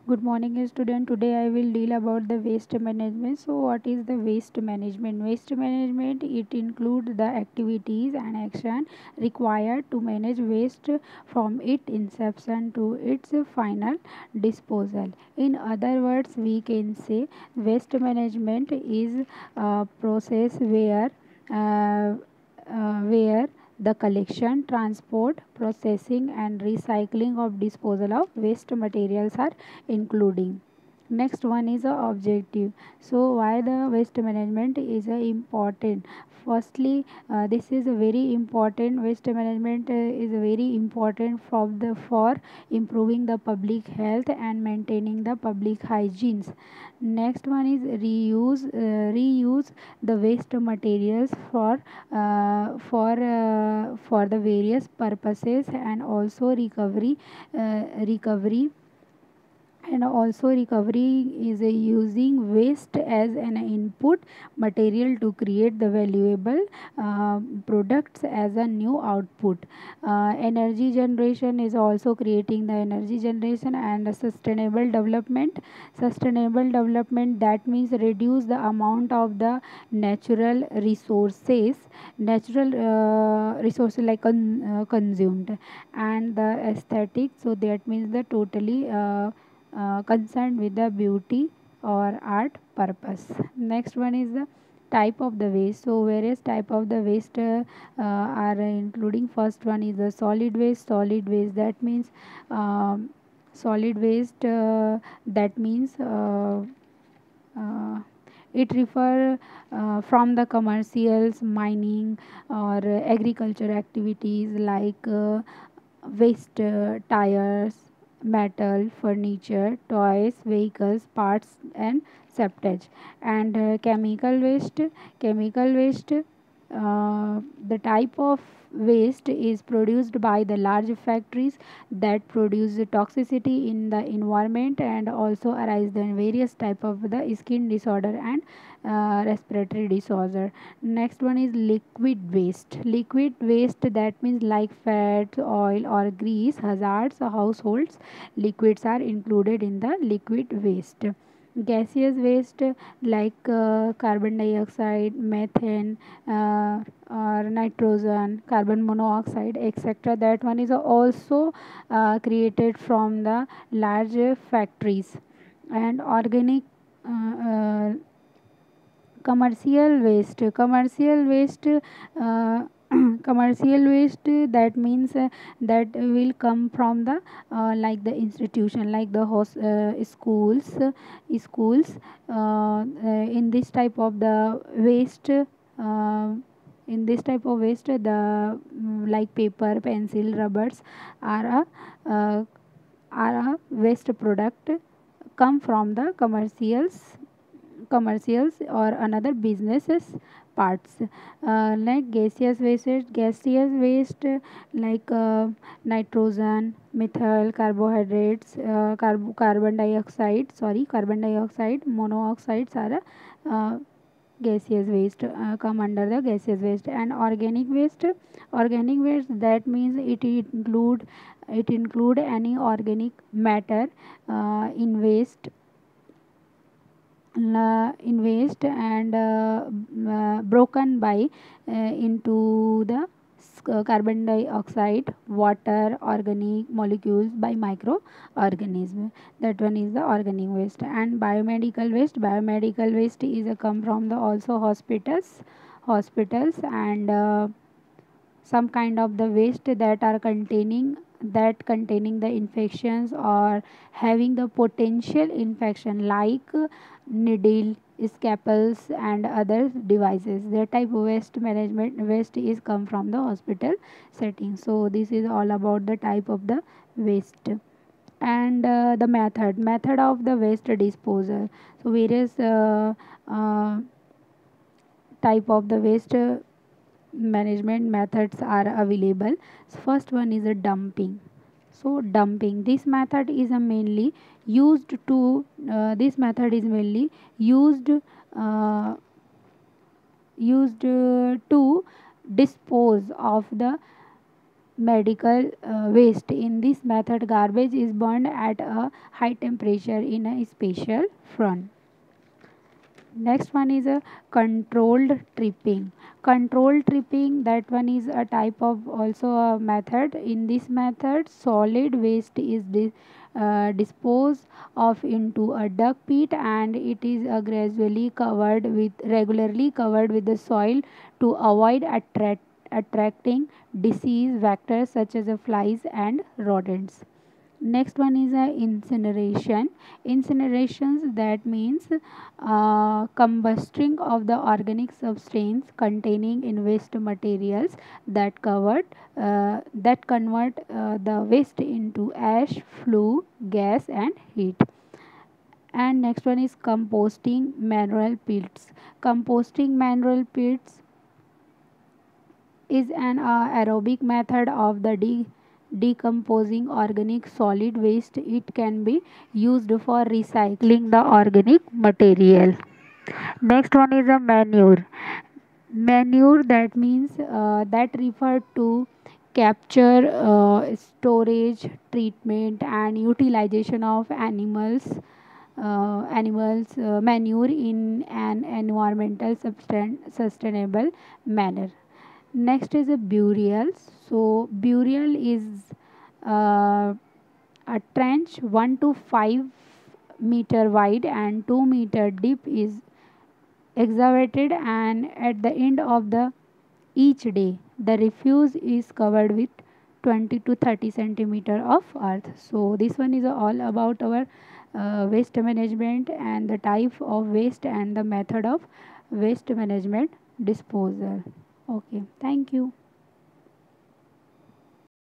Good morning, student. Today I will deal about the waste management. So, what is the waste management? Waste management it includes the activities and action required to manage waste from its inception to its final disposal. In other words, we can say waste management is a process uh, where the collection, transport, processing, and recycling of disposal of waste materials are including. Next one is a objective. So why the waste management is a important? Firstly, this is a very important. Waste management is very important for improving the public health and maintaining the public hygienes. Next one is reuse the waste materials for the various purposes, and also recovery and also recovery is using waste as an input material to create the valuable products as a new output. Energy generation is also creating the energy generation, and sustainable development, that means reduce the amount of the natural resources like consumed. And the aesthetic, so that means the totally concerned with the beauty or art purpose. Next one is the type of the waste. So various type of the waste are including. First one is the solid waste, that means um, solid waste that means uh, it refer from the commercials, mining, or agriculture activities like waste, tires, metal, furniture, toys, vehicles, parts, and septage. And chemical waste, the type of waste is produced by the large factories that produce toxicity in the environment, and also arise in various type of the skin disorder and respiratory disorder. Next one is liquid waste, that means like fat, oil, or grease, hazards, households liquids are included in the liquid waste. Gaseous waste like carbon dioxide, methane, or nitrogen, carbon monoxide, etc. That one is also created from the large factories. And organic uh, uh, commercial waste commercial waste, that means that will come from the like the institution, like the schools in this type of the waste, in this type of waste the like paper, pencil, rubbers are uh, a waste product, come from the commercials or another businesses parts. Like gaseous waste like nitrogen, methyl, carbohydrates, carbon dioxide monoxides are gaseous waste, come under the gaseous waste. And organic waste, that means it include any organic matter in waste, and broken by into the carbon dioxide, water, organic molecules by microorganism. That one is the organic waste. And biomedical waste is a come from the also hospitals, and some kind of the waste that containing the infections or having the potential infection, like needle, scalpels, and other devices. That type of waste is come from the hospital setting. So this is all about the type of the waste. And the method of the waste disposal. So various uh, type of the waste management methods are available. So first one is a dumping. So dumping, this method is mainly uh, used to dispose of the medical waste. In this method, garbage is burned at a high temperature in a special front. Next one is a controlled tripping. Controlled tripping, that one is a type of also a method. In this method, solid waste is disposed of into a duck pit, and it is gradually covered with regularly covered with the soil to avoid attracting disease vectors such as the flies and rodents. Next one is a incineration. Incinerations, that means combusting of the organic substance containing in waste materials that convert the waste into ash, flue, gas, and heat. And next one is composting mineral pits. Composting mineral pits is an aerobic method of the decomposing organic solid waste. It can be used for recycling the organic material. Next one is a manure. Manure, that means that refer to capture, storage, treatment, and utilization of animals manure in an environmental sustainable manner. Next is a burial. So burial is uh, a trench 1 to 5 meter wide and 2 meter deep is excavated, and at the end of the each day the refuse is covered with 20 to 30 centimeter of earth. So this one is all about our waste management and the type of waste and the method of waste management disposal. Okay, thank you.